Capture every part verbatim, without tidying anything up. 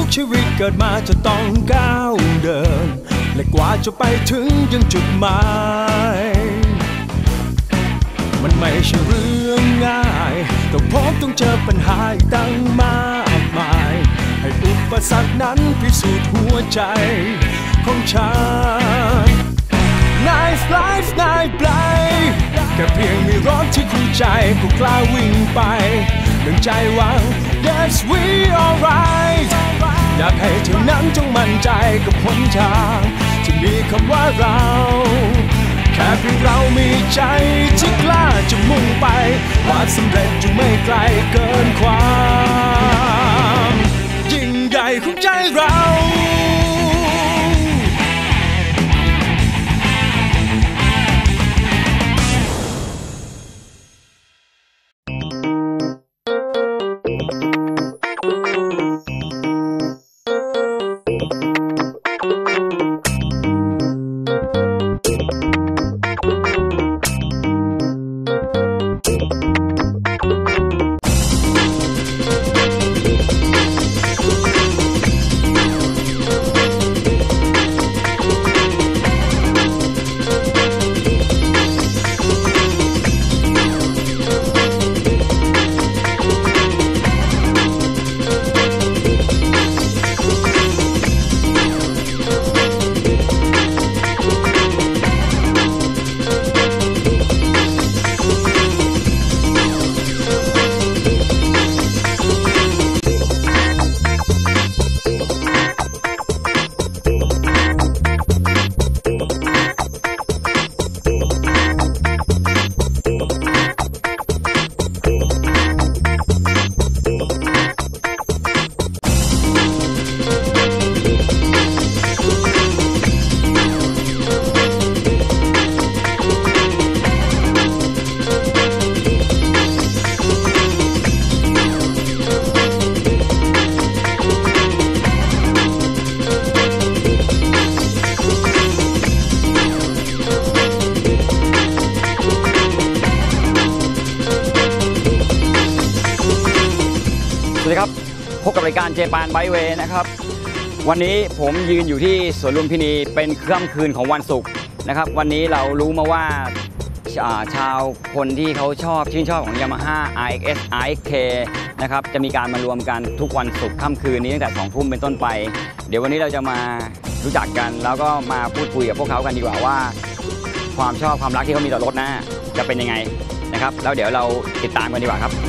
ชีวิตเกิดมาจะต้องก้าวเดินและกว่าจะไปถึงยังจุดหมายมันไม่ใช่เรื่องง่ายต้องพบต้องเจอปัญหาตั้งมากมายให้อุปสรรคนั้นพิสูจน์หัวใจของฉัน Nice life nice life แค่เพียงมีรถที่คู่ใจก็กล้าวิ่งไปดังใจหวัง Yes we alright อยากให้เธอนั้นจงมั่นใจกับหนทางที่มีคำว่าเราแค่เพียงเรามีใจที่กล้าจะมุ่งไปความสำเร็จจะไม่ไกลเกินความยิ่งใหญ่ของใจเราพบกับรายการเจแปนไบค์เวย์นะครับวันนี้ผมยืนอยู่ที่สวนลุมพินีเป็นค่ำคืนของวันศุกร์นะครับวันนี้เรารู้มาว่าชาวคนที่เขาชอบชื่นชอบของ Yamaha อาร์ เอ็กซ์ เอส อาร์ เอ็กซ์ เค นะครับจะมีการมารวมกันทุกวันศุกร์ค่ำคืนนี้ตั้งแต่สองทุ่มเป็นต้นไปเดี๋ยววันนี้เราจะมารู้จักกันแล้วก็มาพูดคุยกับพวกเขากันดีกว่าว่าความชอบความรักที่เขามีต่อรถนะจะเป็นยังไงนะครับแล้วเดี๋ยวเราติดตามกันดีกว่าครับ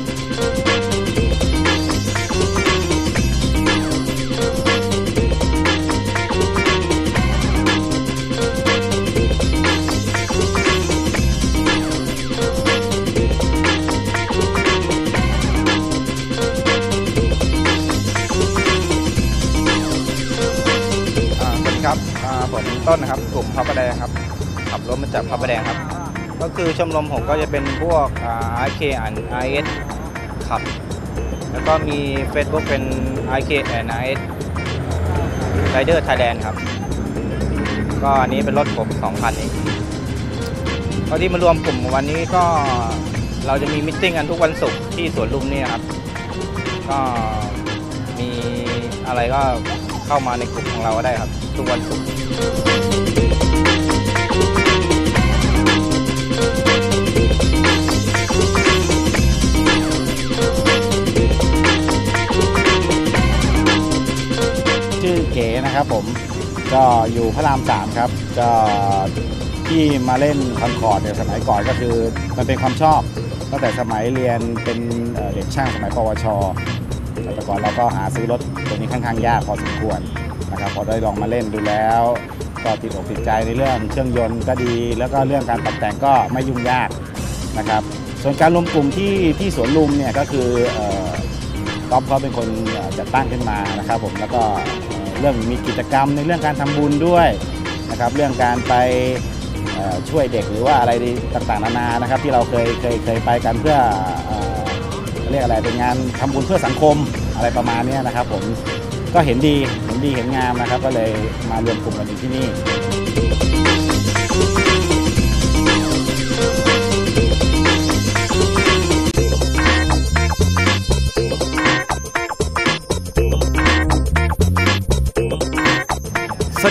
ครับผมต้นนะครับกลุ่มพระประแดงครับขับรถมาจากพระประแดงครับก็คือชมรมผมก็จะเป็นพวก อาร์ เค และ อาร์ เอส ครับแล้วก็มี Facebook เป็น อาร์ เค และ อาร์ เอส Rider Thailand ครับก็อันนี้เป็นรถผมสองคันเองก็ที่มารวมกลุ่มวันนี้ก็เราจะมีมิทติ้งกันทุกวันศุกร์ที่สวนลุมนี่ครับก็มีอะไรก็เข้ามาในกลุ่มของเราก็ได้ครับทุกวันศุกร์ชื่อเก๋นะครับผมก็อยู่พระรามสามครับก็ที่มาเล่นคอนคอร์ดเนี่ยสมัยก่อนก็คือมันเป็นความชอบตั้งแต่สมัยเรียนเป็นเด็กช่างสมัยปวชแต่ก่อนเราก็หาซื้อรถตัวนี้ค่อนข้างยากพอสมควรนะครับพอได้ลองมาเล่นดูแล้วก็ติดอกติดใจในเรื่องเครื่องยนต์ก็ดีแล้วก็เรื่องการตกแต่งก็ไม่ยุ่งยากนะครับส่วนการรวมกลุ่มที่ที่สวนลุมเนี่ยก็คือก๊อฟเขาเป็นคนจัดตั้งขึ้นมานะครับผมแล้วก็เรื่องมีกิจกรรมในเรื่องการทำบุญด้วยนะครับเรื่องการไปช่วยเด็กหรือว่าอะไรต่างๆนานานะครับที่เราเคยเคยเคยไปกันเพื่อเรียกอะไรเป็นงานทำบุญเพื่อสังคมอะไรประมาณนี้นะครับผมก็เห็นดีเห็นดีเห็นงามนะครับก็เลยมารวมกลุ่มกันอยู่ที่นี่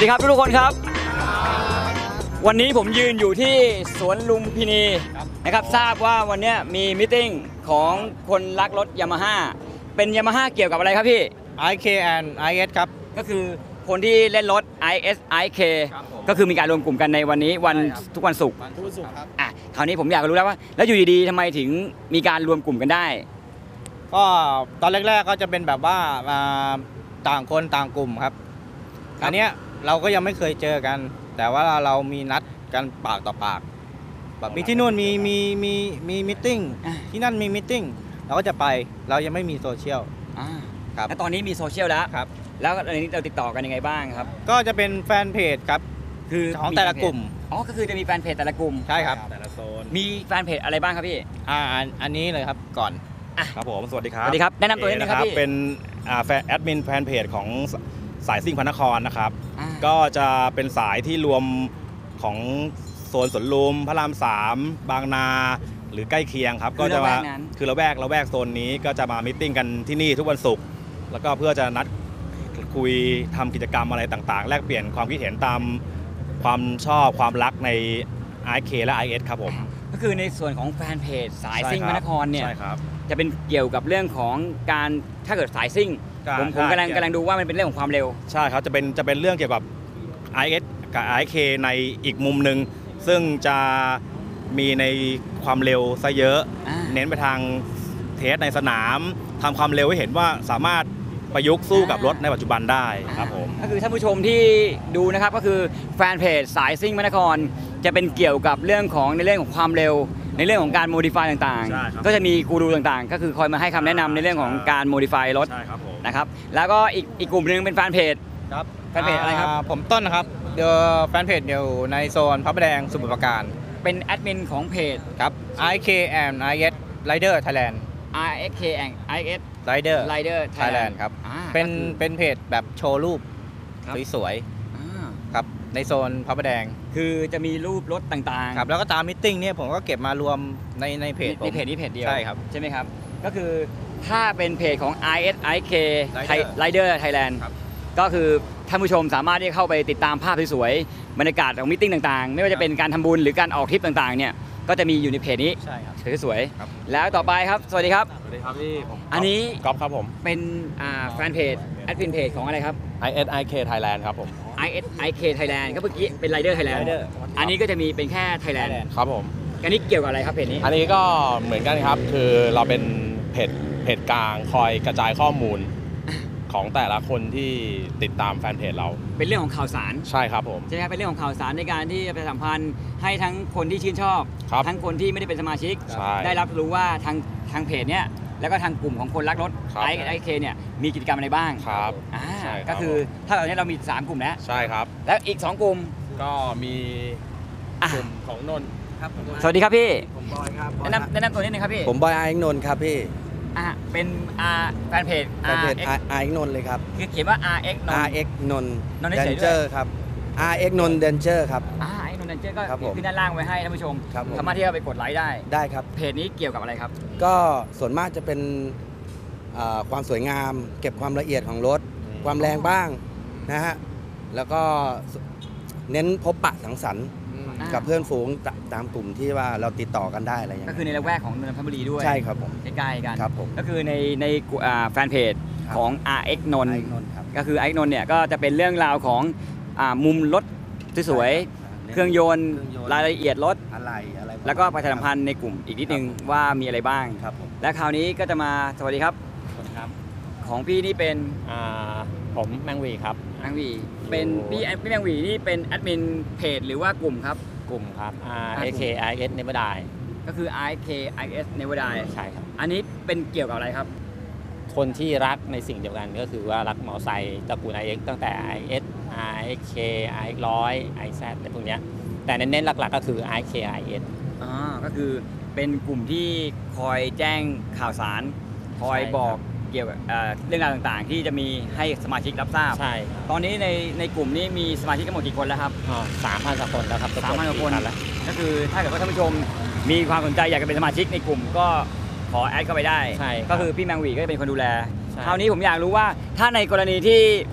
ครับทุกคนครับวันนี้ผมยืนอยู่ที่สวนลุมพินีนะครับทราบว่าวันนี้มีมิทติ้งของคนรักรถยามาฮ่าเป็นยามาฮ่าเกี่ยวกับอะไรครับพี่ไอ เค and ไอ เอส ครับก็คือคนที่เล่นรถ ไอ เอส ไอ เค ก็คือมีการรวมกลุ่มกันในวันนี้วันทุกวันศุกร์ทุกสุขครับอ่ะคราวนี้ผมอยากรู้แล้วว่าแล้วอยู่ดีๆทำไมถึงมีการรวมกลุ่มกันได้ก็ตอนแรกๆก็จะเป็นแบบว่าอ่าต่างคนต่างกลุ่มครับ อันเนี้ยเราก็ยังไม่เคยเจอกัน แต่ว่าเรามีนัดกันปากต่อปากแบบมีที่นู่นมีมีมีมีมิทติ้งอ่าที่นั่นมีมิทติ้งเราก็จะไปเรายังไม่มีโซเชียลอ่าครับแล้วตอนนี้มีโซเชียลแล้วครับแล้วอันนี้เราติดต่อกันยังไงบ้างครับก็จะเป็นแฟนเพจครับคือของแต่ละกลุ่มอ๋อก็คือจะมีแฟนเพจแต่ละกลุ่มใช่ครับแต่ละโซนมีแฟนเพจอะไรบ้างครับพี่อ่าอันอันนี้เลยครับก่อนครับผมสวัสดีครัสบวัสดีครับแนะนำตัวนิดนึงครับพี่เป็นอ่าแฟนแอดมินแฟนเพจของสายซิ่งพระนครนะครับอ่าก็จะเป็นสายที่รวมของโซนสวนลุมพระรามสามบางนาหรือใกล้เคียงครับคือก็จะมาละแวกนั้นคือละแวกละแวกโซนนี้ก็จะมามิทติ้งกันที่นี่ทุกวันศุกร์แล้วก็เพื่อจะนัดคุยทำกิจกรรมอะไรต่างๆ แลกเปลี่ยนความคิดเห็นตามความชอบความรักใน ไอ เค และ ไอ เอส ครับผมก็คือในส่วนของแฟนเพจสายซิ่งใช่พรับระนครเนี่ยใช่ครับจะเป็นเกี่ยวกับเรื่องของการถ้าเกิดสายซิ่งการผมผมใช่กำลังกำลังดูว่ามันเป็นเรื่องของความเร็วใช่ครับจะเป็นจะเป็นเรื่องเกี่ยวกับ ไอ เอส กับ ไอ เค ในอีกมุมหนึ่งซึ่งจะมีในความเร็วซะเยอะอ่าเน้นไปทางเทสในสนามทำความเร็วให้เห็นว่าสามารถประยุกต์สู้กับรถในปัจจุบันได้ครับผมก็คือท่านผู้ชมที่ดูนะครับก็คือแฟนเพจสายซิ่งพระนครจะเป็นเกี่ยวกับเรื่องของในเรื่องของความเร็ว ในเรื่องของการโมดิฟายต่างใช่ครับๆ ก็จะมีกูรูต่างๆ ก็คือคอยมาให้คำแนะนำในเรื่องของการโมดิฟายรถใช่ครับผมนะครับแล้วก็อีกอีกกลุ่มหนึ่งเป็นแฟนเพจครับแฟนเพจอะไรครับาผมต้นนะครับเดี๋ยวแฟนเพจอยู่ในโซนพระประแดงสมุทรปราการเป็นแอดมินของเพจครับ ไอ เค and ไอ เอส Rider Thailand อาร์ เอ็ก เค แอน ไอ เอส Rider Rider Thailand Thailand ครับอ่าเป็นก็คือเป็นเพจแบบโชว์รูปครับสวยอ่าๆครับในโซนพระประแดงคือจะมีรูปรถต่างๆครับแล้วก็ตามมิทติ้งเนี่ยผมก็เก็บมารวมในในเพจผมในเพจนี้เพจเดียวใช่ครับใช่ไหมครับ ก็คือถ้าเป็นเพจของ ไอ เอส ไอ เค Rider Rider Thailand ครับก็คือท่านผู้ชมสามารถที่จะเข้าไปติดตามภาพสวยๆบรรยากาศของมิทติ้งต่างๆ ไม่ว่าจะเป็นการทำบุญหรือการออกทริปต่างๆเนี่ยก็จะมีอยู่ในเพจนี้ใช่ครับสวยครับๆแล้วต่อไปครับ สวัสดีครับสวัสดีครับพี่ผมอันนี้ก๊อฟครับผมเป็นอ่าแฟนเพจแอดมินเพจของอะไรครับไอ เอส ไอ เค Thailand ครับผมไอ เอส ไอ เค Thailand ก็เมื่อกี้เป็น Rider Thailand Rider อันนี้ก็จะมีเป็นแค่ Thailand ครับผมอันนี้เกี่ยวกับอะไรครับเพจนี้อันนี้ก็เหมือนกันครับ คือเราเป็นเพจเพจกลางคอยกระจายข้อมูลของแต่ละคนที่ติดตามแฟนเพจเราเป็นเรื่องของข่าวสารใช่ครับผมใช่ไหมครับเป็นเรื่องของข่าวสารในการที่จะประชาสัมพันธ์ให้ทั้งคนที่ชื่นชอบครับทั้งคนที่ไม่ได้เป็นสมาชิกใช่ได้รับรู้ว่าทางทางเพจเนี้ยแล้วก็ทางกลุ่มของคนรักรถครับไอไอเคเนี่ยมีกิจกรรมอะไรบ้างครับอ่าใช่ครับก็คือถ้าตอนนี้เรามีสามกลุ่มแล้วใช่ครับแล้วอีกสองกลุ่มก็มีอ่ะกลุ่มของนนท์สวัสดีครับพี่ผมบอยครับแนะนำแนะนำตัวนิดนึงครับพี่ผมบอยอาร์เอ็กนนท์ครับพี่อ่าเป็นอ่าแฟนเพจแฟนเพจ RX อาร์เอ็กนนท์เลยครับคือเขียนว่า อาร์ เอ็กซ์ นนอาท์ร์เอ็กนนท์นนท์เดเฉยนๆเจด้อวยร์ครับอาร์เอ็กนนท์เดนเจอร์ครับอ่าไอ้นนท์เดนเจอร์ก็ครับผมขึ้นด้านล่างไว้ให้ท่านผู้ชมครับผมสามารถที่จะไปกดไลค์ได้ได้ครับเพจนี้เกี่ยวกับอะไรครับก็ส่วนมากจะเป็นอ่าความสวยงาม เก็บความละเอียดของรถ ความแรงบ้างนะฮะ แล้วก็เน้นพบปะสังสรรค์อ่ากับเพื่อนฝูงตตามกลุ่มที่ว่าเราติดต่อกันได้อะไรอย่างก็เงี้ยคือในละแวกของนนทบุรีด้วยใช่ครับผมใกล้ๆกันครับผมก็คือในในกลุ่มอ่าแฟนเพจครับของ อาร์ เอ็กซ์ นนท์อาร์เอ็กนนท์ครับก็คือไอ้นนท์เนี่ยก็จะเป็นเรื่องราวของอ่ามุมรถสวยๆเครื่องยนต์เครื่องยนต์รายละเอียดรถอะไรอะไรประมาณแล้วก็ประชาสัมพันธ์ในกลุ่มอีกนิดนึงว่ามีอะไรบ้างครับผมและคราวนี้ก็จะมาสวัสดีครับครับของพี่นี่เป็นอ่าผมแมงวีครับแมงหวีเป็นพี่พี่แมงหวีนี่เป็นแอดมินเพจหรือว่ากลุ่มครับกลุ่มครับอ่าเอ เค ไอ เอส Never Die ก็คือ ไอ เค ไอ เอส Never Die ใช่ครับอันนี้เป็นเกี่ยวกับอะไรครับคนที่รักในสิ่งเดียวกันก็คือว่ารักมอไซค์ตระกูล ไอ เอ็กซ์ ตั้งแต่ ไอ เอส ไอ เค ไอ หนึ่งร้อย ไอ แซด อะไรพวกเนี้ยแต่เน้นๆหลักๆก็คือ ไอ เค ไอ เอสอ๋อ ก็คือเป็นกลุ่มที่คอยแจ้งข่าวสาร คอยใช่ครับบอกเกี่ยวกับเอ่อเรื่องราวต่างๆ ที่จะมีให้สมาชิกรับทราบใช่ครับตอนนี้ในในกลุ่มนี้มีสมาชิกทั้งหมดกี่คนแล้วครับสามพันกว่าคนแล้วครับสามพันกว่าคนแล้วก็คือถ้าเกิดว่าท่านผู้ชมมีความสนใจอยากจะเป็นสมาชิกในกลุ่มก็ขอแอดเข้าไปได้ใช่ครับก็คือพี่แมงหวีก็จะเป็นคนดูแลใช่คราวนี้ผมอยากรู้ว่าถ้าในกรณีที่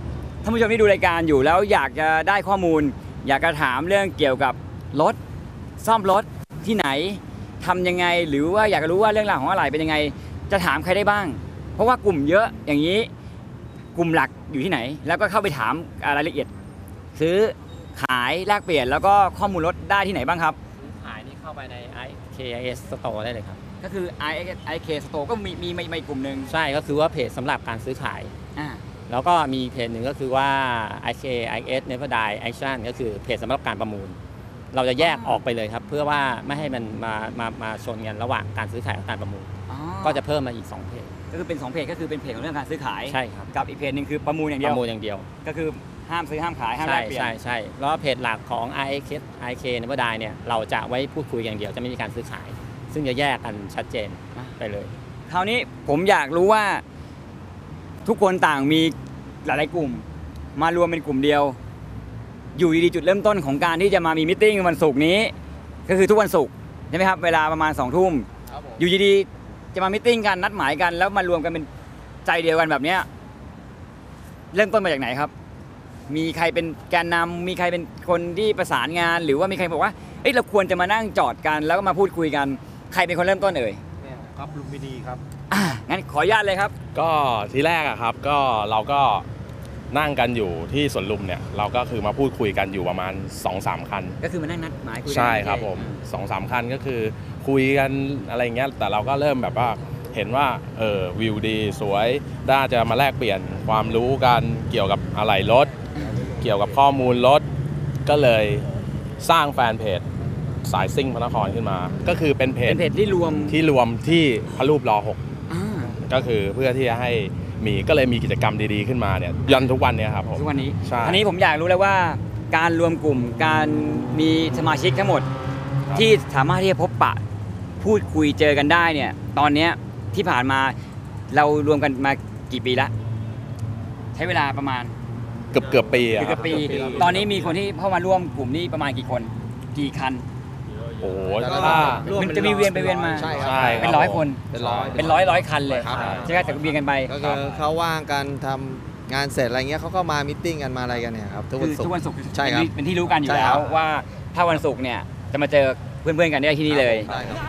ท่านผู้ชมที่ดูรายการอยู่แล้วอยากจะได้ข้อมูล อยากจะถามเรื่องเกี่ยวกับรถซ่อมรถที่ไหนทำยังไงหรือว่าอยากจะรู้ว่าเรื่องราวของอะไหล่เป็นยังไงจะถามใครได้บ้าง เพราะว่ากลุ่มเยอะอย่างนี้กลุ่มหลักอยู่ที่ไหน แล้วก็เข้าไปถามรายละเอียด ซื้อขายแลกเปลี่ยนแล้วก็ข้อมูลรถได้ที่ไหนบ้างครับขายนี่เข้าไปใน ไอ เค ไอ เอส Store ได้เลยครับก็คือ ไอ เค Store ก็มีมีมีกลุ่มหนึ่งใช่ก็คือว่าเพจสำหรับการซื้อขายอ่าแล้วก็มีเพจหนึ่งก็คือว่า ไอ เค ไอ เอส Never Die Action ก็คือเพจสำหรับการประมูล เราจะแยกออกไปเลยครับเพื่อว่าไม่ให้มันมามามาชนกันระหว่างการซื้อขายกับการประมูล ก็จะเพิ่มมาอีกสองเพจก็คือเป็นสองเพจก็คือเป็นเพจของเรื่องการซื้อขายใช่ครับกับอีกเพจหนึ่งคือประมูลอย่างเดีปยวระมูลอย่างเดียวก็คือห้ามซื้อห้ามขายห้ามแลใช่กเปลี่ยนใช่ใช่แล้วเพจหลักของ ไอ เค Never Die เนี่ยเราจะไว้พูดคุยอย่างเดียวจะไม่มีการซื้อขาย ซึ่งจะแยกกันชัดเจนไปเลยคราวนี้ผมอยากรู้ว่าทุกคนต่างมีหลายๆกลุ่มมารวมเป็นกลุ่มเดียว อยู่ดีๆจุดเริ่มต้นของการที่จะมามีมิทติ้งวันศุกร์นี้ก็คือทุกวันศุกร์ใช่ไหมครับเวลาประมาณสองทุ่มอยู่ดีๆจะมามิทติ้งกันนัดหมายกันแล้วมารวมกันเป็นใจเดียวกันแบบเนี้ยเริ่มต้นมาจากไหนครับมีใครเป็นแกนนำมีใครเป็นคนที่ประสานงานหรือว่ามีใครบอกว่าเอ้ยเราควรจะมานั่งจอดกันแล้วก็มาพูดคุยกันใครเป็นคนเริ่มต้นเอ่ยครับลุมพินีครับอ่างั้นขออนุญาตเลยครับก็ทีแรกอะครับก็เราก็นั่งกันอยู่ที่สวนลุมเนี่ยเราก็คือมาพูดคุยกันอยู่ประมาณ สองสาม คันก็คือมานั่งนัดหมายคุยใช่ครับผม สองสาม คันก็คือคุยกันอะไรเงี้ยแต่เราก็เริ่มแบบว่าเห็นว่าเออวิวดีสวยน่าจะมาแลกเปลี่ยนความรู้กันเกี่ยวกับอะไหล่รถเกี่ยวกับข้อมูลรถก็เลยสร้างแฟนเพจสายซิ่งพระนครขึ้นมาก็คือเป็นเพจเป็นเพจที่รวมที่รวมที่พระรูปรอหกก็คือเพื่อที่จะให้มีก็เลยมีกิจกรรมดีๆขึ้นมาเนี่ยยันทุกวันนี้ครับผมทุกวันนี้ใช่อันนี้ผมอยากรู้เลยว่าการรวมกลุ่มการมีสมาชิกทั้งหมดที่สามารถที่จะพบปะพูดคุยเจอกันได้เนี่ยตอนนี้ที่ผ่านมาเรารวมกันมากี่ปีละใช้เวลาประมาณเกือบเกือบปีเกือบปีตอนนี้มีคนที่เข้ามาร่วมกลุ่มนี้ประมาณกี่คนกี่คันโอ้โหถ้ามันจะมีเวียนไปเวียนมาใช่เป็นร้อยคนเป็นร้อยเป็นร้อยร้อยคันเลยใช่ไหมแต่เวียนกันไปก็คือเขาว่างกันทำงานเสร็จอะไรเงี้ยเขาก็มามิทติ้งกันมาอะไรกันเนี่ยครับทุกวันศุกร์ทุกวันศุกร์ใช่ครับเป็นที่รู้กันอยู่แล้วว่าถ้าวันศุกร์เนี่ยจะมาเจอเพื่อนๆกันได้ที่นี่เลย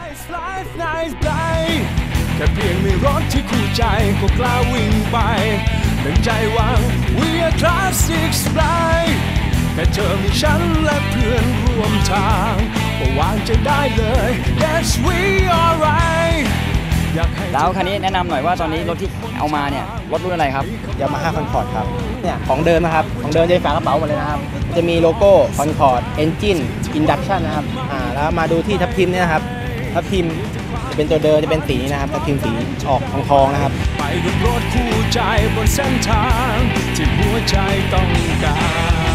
แค่เพียงมีรถที่คู่ใจก็กล้าวิ่งไปดังใจหวัง We are Classics Fly แค่เธอมีฉันและเพื่อนร่วมทางก็วางใจได้เลย Yes we alright แล้วคันนี้แนะนำหน่อยว่าตอนนี้รถที่เอามาเนี่ยรถรุ่นอะไรครับ Yamaha Concorde ครับเนี่ยของเดิมนะครับของเดิมจะเป็นฝากระเป๋าหมดเลยนะครับจะมีโลโก้ Concorde Engine Induction นะครับอ่าแล้วมาดูที่ทับทิมเนี่ยครับทับทิมจะเป็นตัวเดิมจะเป็นสีนะครับทับทิมสีออกทองทองนะครับไปกับรถคู่ใจบนเส้นทางที่หัวใจต้องการ